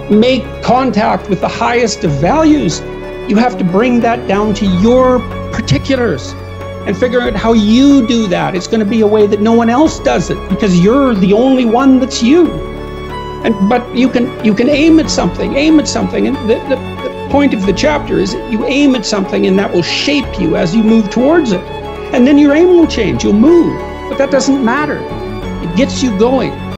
make contact with the highest of values, you have to bring that down to your particulars and figure out how you do that. It's going to be a way that no one else does it, because you're the only one that's you. But you can aim at something, and the point of the chapter is that you aim at something and that will shape you as you move towards it. And then your aim will change, you'll move, but that doesn't matter. It gets you going.